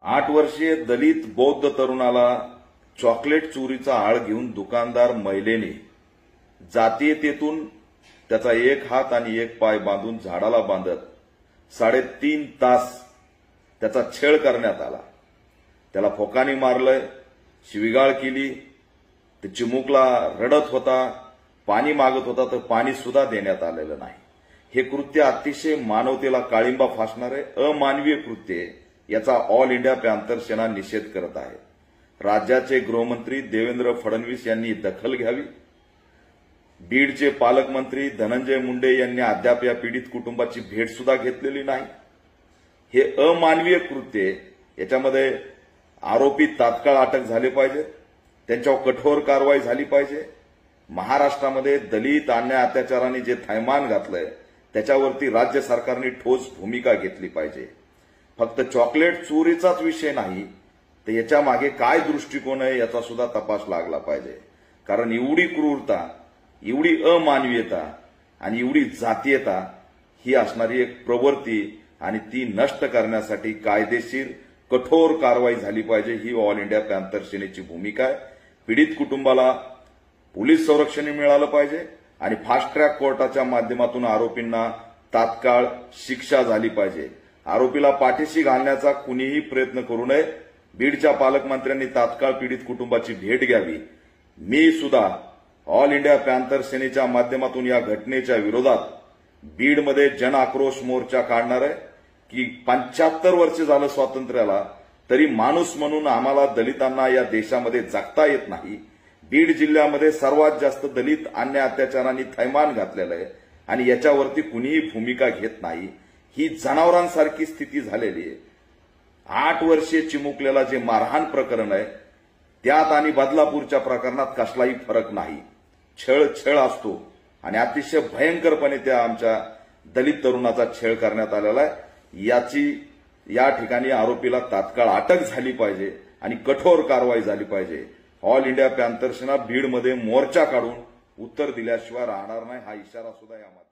8 वर्षीय दलित बौद्ध तरुणाला चॉकलेट चोरीचा आळ घेऊन दुकानदार महिलेने जातीयतेतून त्याचा एक हात आणि एक पाय बांधून झाडाला बांधत 3.5 तास त्याचा छळ करण्यात आला। त्याला फोकानी मारलंय, शिवीगाळ केली, ते चिमुकला रडत होता, पाणी मागत होता तर पाणी सुद्धा देण्यात आलेलं नाही। हे कृत्य अतिशय मानवतेला काळिंबा फासणारे अमानवीय कृत्य आहे। याचा ऑल इंडिया पॅंथर सेना निषेध करत आहे। राज्याचे गृहमंत्री देवेंद्र फडणवीस यांनी दखल घ्यावी। बीडचे पालकमंत्री धनंजय मुंडे यांनी अद्याप या पीडित कुटुंबाची भेट सुद्धा घेतलेली नाही। हे अमानवीय कृत्य आहे। याच्यामध्ये आरोपी तात्काळ अटक झाले पाहिजे, त्यांच्यावर कठोर कारवाई झाली पाहिजे। महाराष्ट्रामध्ये दलित अन्याय अत्याचाराने जे थैमान घातलंय त्याच्यावरती राज्य सरकारने ठोस भूमिका घेतली पाहिजे। फक्त चॉकलेट चोरीचाच विषय नाही तर याच्या मागे काय दृष्टिकोन आहे याचा सुद्धा तपास लागला पाहिजे। कारण एवढी क्रूरता, एवढी अमानवीयता आणि एवढी जातीयता ही असणारी एक प्रवृत्ती आणि ती नष्ट करण्यासाठी कायदेशीर कठोर कारवाई झाली पाहिजे। ही ऑल इंडिया पॅंथर सेनेची भूमिका आहे। पीडित कुटुंबाला पोलीस संरक्षण मिळालं पाहिजे आणि फास्ट ट्रॅक कोर्टाच्या माध्यमातून आरोपींना तात्काळ शिक्षा झाली पाहिजे। आरोपीला पाठीशी घालण्याचा कुणीही प्रयत्न करू नये। बीडच्या पालकमंत्र्यांनी तात्काळ पीडित कुटुंबाची भेट घ्यावी। मी सुद्धा ऑल इंडिया पॅंथर सेनेच्या माध्यमातून या घटनेच्या विरोधात बीडमध्ये जन आक्रोश मोर्चा काढणार आहे की 75 वर्ष झालं स्वातंत्र्याला, तरी माणूस म्हणून आम्हाला दलितांना या देशामध्ये जगता येत नाही। बीड जिल्ह्यामध्ये सर्वात जास्त दलित अन्याय अत्याचारांनी थैमान घातलेलं आहे आणि याच्यावरती कुणीही भूमिका घेत नाही। ही जनावरांसारखी स्थिती झालेली आहे। 8 वर्षीय चिमुकलेला जे मारहाण प्रकरण आहे त्यात आणि बदलापूरच्या प्रकरणात कसलाही फरक नाही। छळ असतो आणि अतिशय भयंकरपणे त्या आमच्या दलित तरुणाचा छळ करण्यात आलेला आहे। या ठिकाणी आरोपीला तात्काळ अटक झाली पाहिजे आणि कठोर कारवाई झाली पाहिजे। ऑल इंडिया पॅंथर सेना बीडमध्ये मोर्चा काढून उत्तर दिल्याशिवाय राहणार नाही, हा इशारा सुद्धा यामध्ये